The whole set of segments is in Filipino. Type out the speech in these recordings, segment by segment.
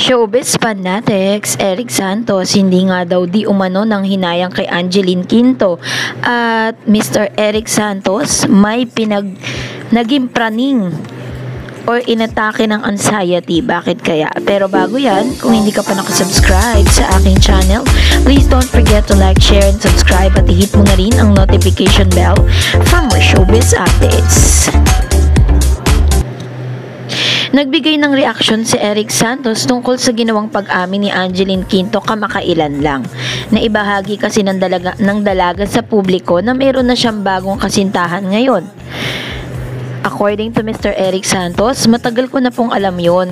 Showbiz fanatics, Eric Santos hindi nga daw di umano ng hinayang kay Angeline Quinto at Mr. Eric Santos may naging praning or inatake ng anxiety. Bakit kaya? Pero bago yan, kung hindi ka pa nakasubscribe sa aking channel, please don't forget to like, share, and subscribe at i-hit mo na rin ang notification bell for more showbiz updates. Nagbigay ng reaksyon si Eric Santos tungkol sa ginawang pag-amin ni Angeline Quinto kamakailan lang. Naibahagi kasi ng dalaga sa publiko na meron na siyang bagong kasintahan ngayon. According to Mr. Eric Santos, matagal ko na pong alam yun.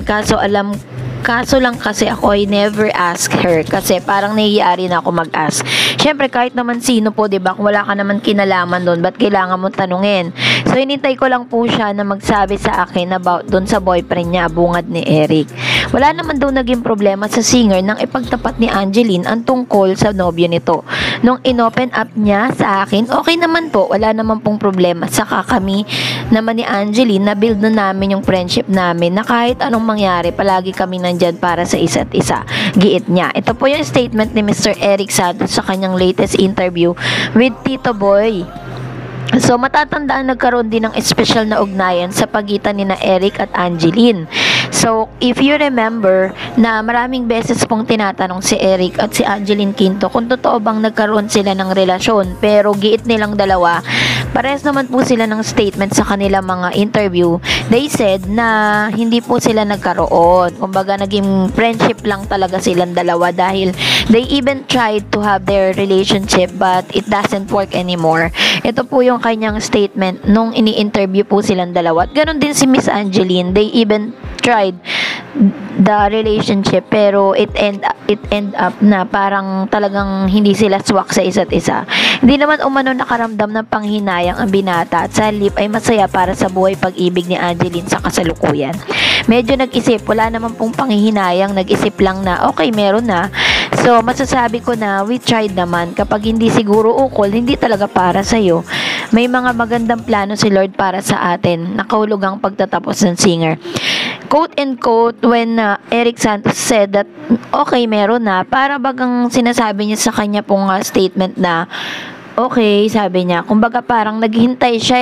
Kaso lang kasi ako ay never ask her kasi parang nahihiya na ako mag-ask. Syempre kahit naman sino po, 'di ba? Kung wala ka naman kinalaman doon, ba't kailangan mo tanungin? So hinintay ko lang po siya na magsabi sa akin about doon sa boyfriend niya, bungad ni Eric. Wala naman daw naging problema sa singer nang ipagtapat ni Angeline ang tungkol sa nobyo nito. Nung inopen up niya sa akin, okay naman po, wala naman pong problema. Saka kami naman ni Angeline, na-build na namin yung friendship namin na kahit anong mangyari, palagi kami nandyan para sa isa't isa. Giit niya. Ito po yung statement ni Mr. Eric Santos sa kanyang latest interview with Tito Boy. So, matatandaan nagkaroon din ng espesyal na ugnayan sa pagitan ni na Eric at Angeline. So, if you remember na maraming beses pong tinatanong si Eric at si Angeline Quinto kung totoo bang nagkaroon sila ng relasyon, pero giit nilang dalawa, parehas naman po sila ng statement sa kanilang mga interview. They said na hindi po sila nagkaroon. Kumbaga, naging friendship lang talaga silang dalawa dahil they even tried to have their relationship but it doesn't work anymore. Ito po yung kanyang statement nung ini-interview po silang dalawa. At ganun din si Miss Angeline. They even tried the relationship pero it end up na parang talagang hindi sila swak sa isa't isa. Hindi naman umano nakaramdam ng panghinayang ang binata at sa halip ay masaya para sa buhay pag-ibig ni Angeline sa kasalukuyan. Medyo nag-isip, wala naman pong panghihinayang, nag-isip lang na okay, meron na. So masasabi ko na we tried naman. Kapag hindi siguro ukol, hindi talaga para sa'yo. May mga magandang plano si Lord para sa atin. Nakahulog ang pagtatapos ng singer. Quote and quote when Eric Santos said that okay, meron na, para bagang sinasabi niya sa kanya pong statement na okay, sabi niya, kumbaga parang naghihintay siya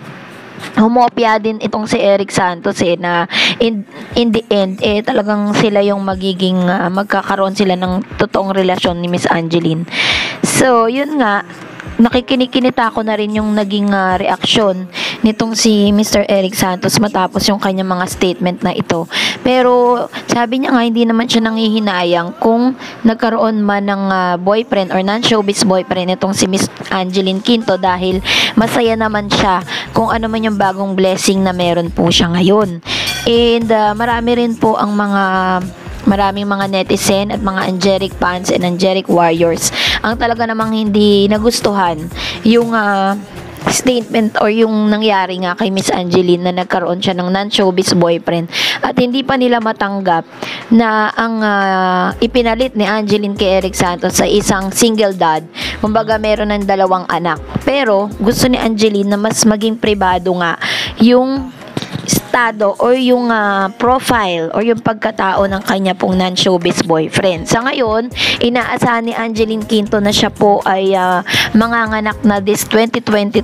humopya din itong si Eric Santos na in the end talagang sila yung magiging magkakaroon sila ng totoong relasyon ni Miss Angeline. So yun nga, nakikinikinita ko na rin yung naging reaksyon nitong si Mr. Eric Santos matapos yung kanyang mga statement na ito. Pero sabi niya nga hindi naman siya nanghihinayang kung nagkaroon man ng boyfriend or non-showbiz boyfriend itong si Miss Angeline Quinto dahil masaya naman siya kung ano man yung bagong blessing na meron po siya ngayon. And marami rin po ang maraming mga netizen at mga angelic fans and angelic warriors ang talaga namang hindi nagustuhan yung statement or yung nangyari nga kay Miss Angeline na nagkaroon siya ng non-showbiz boyfriend at hindi pa nila matanggap na ang ipinalit ni Angeline kay Eric Santos sa isang single dad. Kumbaga meron ng 2 anak. Pero gusto ni Angeline na mas maging pribado nga yung estado o yung profile o yung pagkatao ng kanya pong non-showbiz boyfriend. Sa ngayon, inaasahan ni Angeline Quinto na siya po ay manganganak na this 2022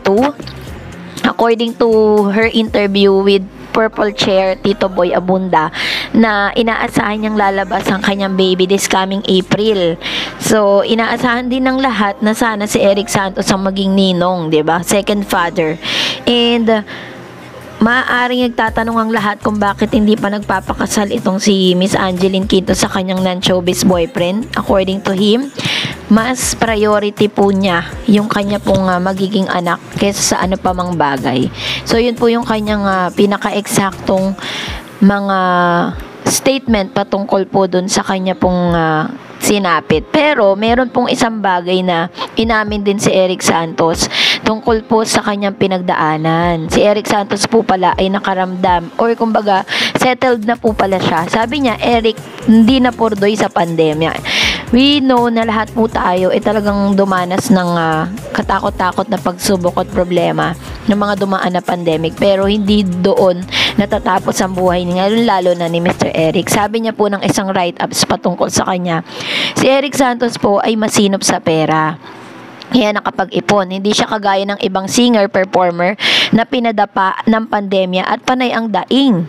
according to her interview with Purple Chair Tito Boy Abunda na inaasahan niyang lalabas ang kanyang baby this coming April. So, inaasahan din ng lahat na sana si Eric Santos ang maging ninong, 'di ba? Second father. And maaaring nagtatanong ang lahat kung bakit hindi pa nagpapakasal itong si Miss Angeline Quinto sa kanyang non-showbiz boyfriend. According to him, mas priority po niya yung kanya pong magiging anak kaysa sa ano pa mang bagay. So yun po yung kanyang pinaka-eksaktong mga statement patungkol po dun sa kanya pong sinapit. Pero meron pong isang bagay na inamin din si Eric Santos tungkol po sa kanyang pinagdaanan. Si Eric Santos po pala ay nakaramdam or kumbaga settled na po pala siya. Sabi niya, Eric, hindi na purdoy sa pandemya. We know na lahat po tayo ay talagang dumanas ng katakot-takot na pagsubok at problema ng mga dumaan na pandemic, pero hindi doon natatapos ang buhay niya, lalo na ni Mr. Eric. Sabi niya po ng isang write-ups patungkol sa kanya, si Eric Santos po ay masinop sa pera. Kaya nakapag-ipon. Hindi siya kagaya ng ibang singer-performer na pinadapa ng pandemya at panay ang daing.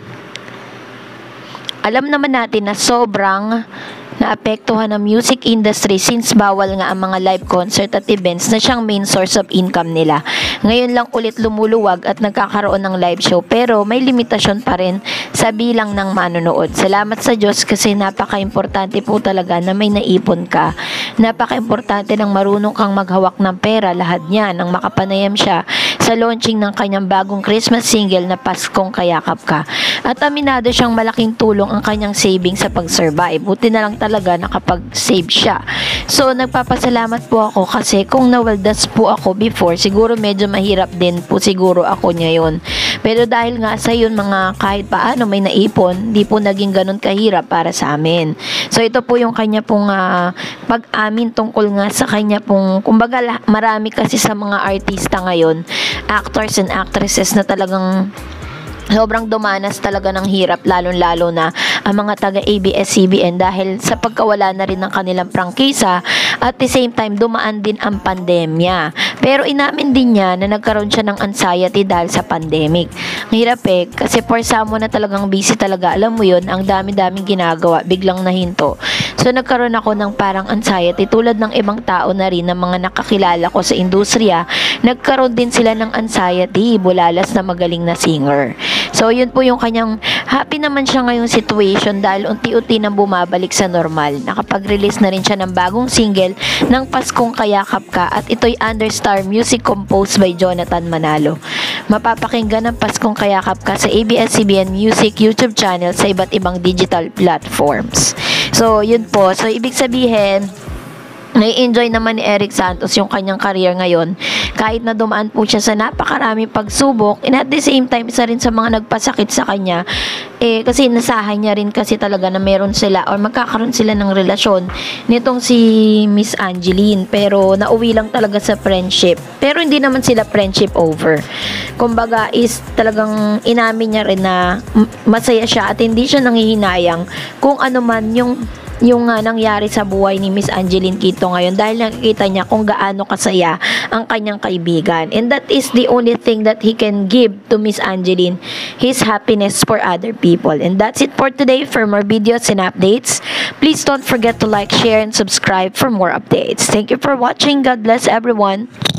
Alam naman natin na sobrang naapektuhan ng music industry since bawal nga ang mga live concert at events na siyang main source of income nila. Ngayon lang ulit lumuluwag at nagkakaroon ng live show, pero may limitasyon pa rin sa bilang ng manonood. Salamat sa Diyos kasi napaka-importante po talaga na may naipon ka. Napaka-importante ng marunong kang maghawak ng pera, lahat niya nang makapanayam siya sa launching ng kanyang bagong Christmas single na Paskong Kayakap Ka. At aminado siyang malaking tulong ang kanyang savings sa pag-survive. Buti na lang talaga nakapag-save siya. So, nagpapasalamat po ako kasi kung nawaldas po ako before, siguro medyo mahirap din po siguro ako ngayon. Pero dahil nga sa yun, mga kahit paano may naipon, di po naging ganun kahirap para sa amin. So, ito po yung kanya pong pag-amin tungkol nga sa kanya pong, kumbaga marami kasi sa mga artista ngayon, actors and actresses na talagang sobrang dumanas talaga ng hirap, lalong-lalo na ang mga taga ABS-CBN dahil sa pagkawala na rin ng kanilang prangkisa at the same time dumaan din ang pandemya. Pero inamin din niya na nagkaroon siya ng anxiety dahil sa pandemic. Ang hirap kasi for someone na talagang busy talaga, alam mo yun, ang dami-daming ginagawa, biglang nahinto. So nagkaroon ako ng parang anxiety tulad ng ibang tao na rin, ng mga nakakilala ko sa industriya, nagkaroon din sila ng anxiety, bulalas na magaling na singer. So, yun po yung kanyang, happy naman siya ngayong situation dahil unti-unti nang bumabalik sa normal. Nakapag-release na rin siya ng bagong single ng Paskong Kayakap Ka at ito'y under Star Music composed by Jonathan Manalo. Mapapakinggan ng Paskong Kayakap Ka sa ABS-CBN Music YouTube channel sa iba't ibang digital platforms. So, yun po. So, ibig sabihin, nai-enjoy naman ni Eric Santos yung kanyang career ngayon kahit na dumaan po siya sa napakaraming pagsubok, and at the same time isa rin sa mga nagpasakit sa kanya kasi nasahan niya rin kasi talaga na meron sila or magkakaroon sila ng relasyon nitong si Miss Angeline, pero nauwi lang talaga sa friendship, pero hindi naman sila friendship over, kumbaga is talagang inamin niya rin na masaya siya at hindi siya nanghihinayang kung ano man yung nangyari sa buhay ni Miss Angeline Quinto ngayon dahil nakikita niya kung gaano kasaya ang kanyang kaibigan. And that is the only thing that he can give to Miss Angeline, his happiness for other people. And that's it for today. For more videos and updates, please don't forget to like, share, and subscribe for more updates. Thank you for watching. God bless everyone.